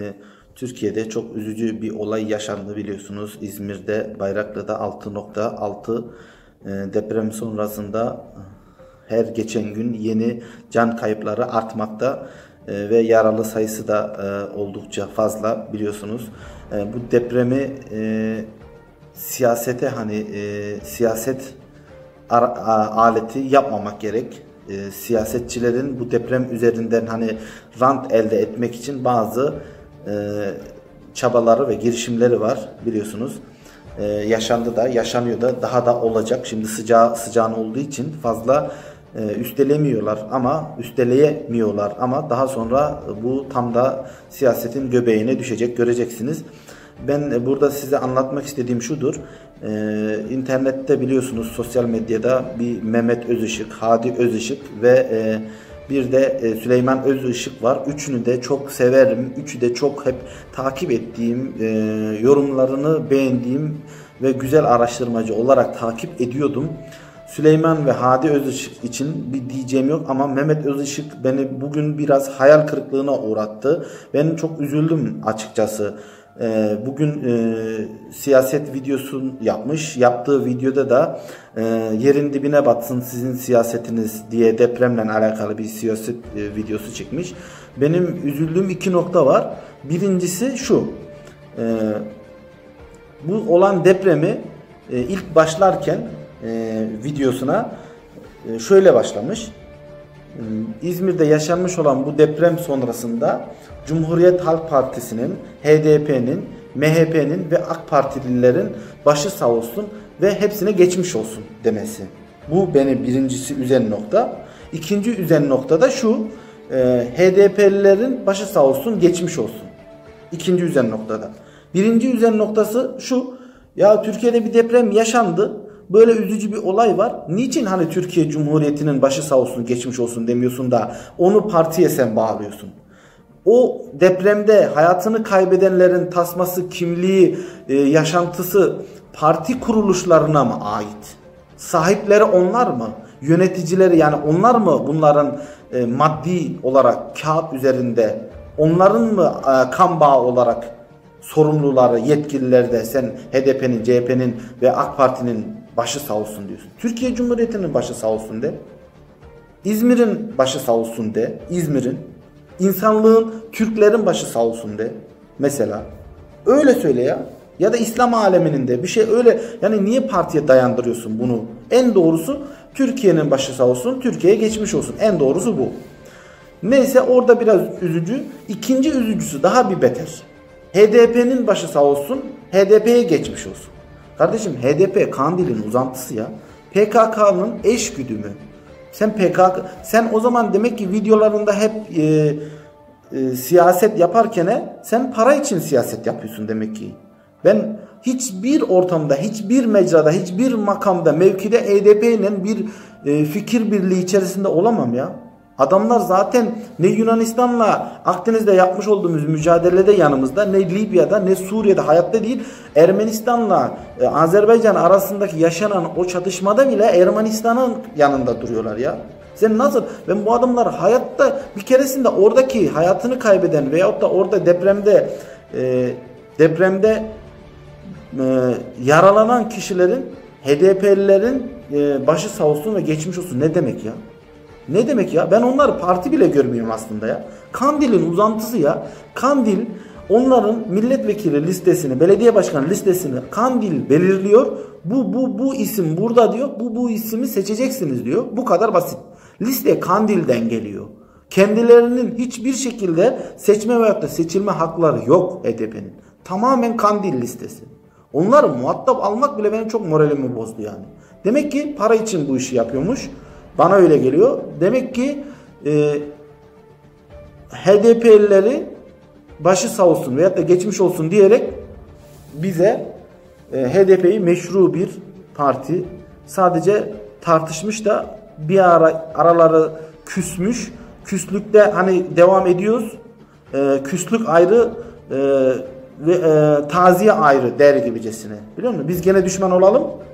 Türkiye'de çok üzücü bir olay yaşandı biliyorsunuz. İzmir'de Bayraklı'da 6.6 deprem sonrasında her geçen gün yeni can kayıpları artmakta ve yaralı sayısı da oldukça fazla biliyorsunuz. Bu depremi siyasete siyaset aleti yapmamak gerek. Siyasetçilerin bu deprem üzerinden rant elde etmek için bazı çabaları ve girişimleri var biliyorsunuz. Yaşandı da yaşanıyor da daha da olacak. Şimdi sıcağın olduğu için fazla üsteleyemiyorlar ama daha sonra bu tam da siyasetin göbeğine düşecek, göreceksiniz. Ben burada size anlatmak istediğim şudur. İnternette biliyorsunuz, sosyal medyada bir Mehmet Özışık, Hadi Özışık ve bir de Süleyman Özışık var. Üçünü de çok severim. Üçü de çok hep takip ettiğim, yorumlarını beğendiğim ve güzel araştırmacı olarak takip ediyordum. Süleyman ve Hadi Özışık için bir diyeceğim yok ama Mehmet Özışık beni bugün biraz hayal kırıklığına uğrattı. Ben çok üzüldüm açıkçası. Bugün siyaset videosunu yapmış. Yaptığı videoda da yerin dibine batsın sizin siyasetiniz diye depremle alakalı bir siyaset videosu çekmiş. Benim üzüldüğüm iki nokta var. Birincisi şu. Bu olan depremi ilk başlarken videosuna şöyle başlamış. İzmir'de yaşanmış olan bu deprem sonrasında Cumhuriyet Halk Partisi'nin, HDP'nin, MHP'nin ve AK Partililerin başı sağ olsun ve hepsine geçmiş olsun demesi. Bu beni birincisi üzen nokta. İkinci üzen nokta da şu: HDP'lilerin başı sağ olsun, geçmiş olsun. İkinci üzen noktada. Birinci üzen noktası şu: ya Türkiye'de bir deprem yaşandı. Böyle üzücü bir olay var. Niçin Türkiye Cumhuriyeti'nin başı sağ olsun, geçmiş olsun demiyorsun da onu partiye sen bağlıyorsun? O depremde hayatını kaybedenlerin tasması, kimliği, yaşantısı parti kuruluşlarına mı ait? Sahipleri onlar mı? Yöneticileri, yani onlar mı bunların maddi olarak kağıt üzerinde, onların mı kan bağı olarak sorumluları, yetkilileri de sen HDP'nin, CHP'nin ve AK Parti'nin başı sağ olsun diyorsun? Türkiye Cumhuriyeti'nin başı sağ olsun de. İzmir'in başı sağ olsun de. İzmir'in, insanlığın, Türklerin başı sağ olsun de. Mesela. Öyle söyle ya. Ya da İslam aleminin de bir şey öyle. Yani niye partiye dayandırıyorsun bunu? En doğrusu Türkiye'nin başı sağ olsun, Türkiye'ye geçmiş olsun. En doğrusu bu. Neyse, orada biraz üzücü. İkinci üzücüsü daha bir beter. HDP'nin başı sağ olsun, HDP'ye geçmiş olsun. Kardeşim, HDP Kandil'in uzantısı ya. PKK'nın eş güdümü. Sen o zaman demek ki videolarında hep siyaset yaparken sen para için siyaset yapıyorsun demek ki. Ben hiçbir ortamda, hiçbir mecrada, hiçbir makamda, mevkide HDP ile bir fikir birliği içerisinde olamam ya. Adamlar zaten ne Yunanistan'la Akdeniz'de yapmış olduğumuz mücadelede yanımızda, ne Libya'da, ne Suriye'de, hayatta değil. Ermenistan'la Azerbaycan arasındaki yaşanan o çatışmada bile Ermenistan'ın yanında duruyorlar ya. Sen nasıl? Ben bu adamlar hayatta bir keresinde oradaki hayatını kaybeden veyahut da orada depremde yaralanan kişilerin, HDP'lilerin başı sağ olsun ve geçmiş olsun ne demek ya? Ne demek ya? Ben onları parti bile görmüyorum aslında ya. Kandil'in uzantısı ya. Kandil onların milletvekili listesini, belediye başkanı listesini Kandil belirliyor. Bu isim burada diyor. Bu ismi seçeceksiniz diyor. Bu kadar basit. Liste Kandil'den geliyor. Kendilerinin hiçbir şekilde seçme veyahut da seçilme hakları yok HDP'nin. Tamamen Kandil listesi. Onları muhatap almak bile benim çok moralimi bozdu yani. Demek ki para için bu işi yapıyormuş. Bana öyle geliyor. Demek ki HDP'lileri başı sağ olsun veyahut da geçmiş olsun diyerek bize HDP'yi meşru bir parti, sadece tartışmış da bir araları küsmüş. Küslükte devam ediyoruz. Küslük ayrı ve taziye ayrı der gibicesine. Biliyor musun? Biz gene düşman olalım.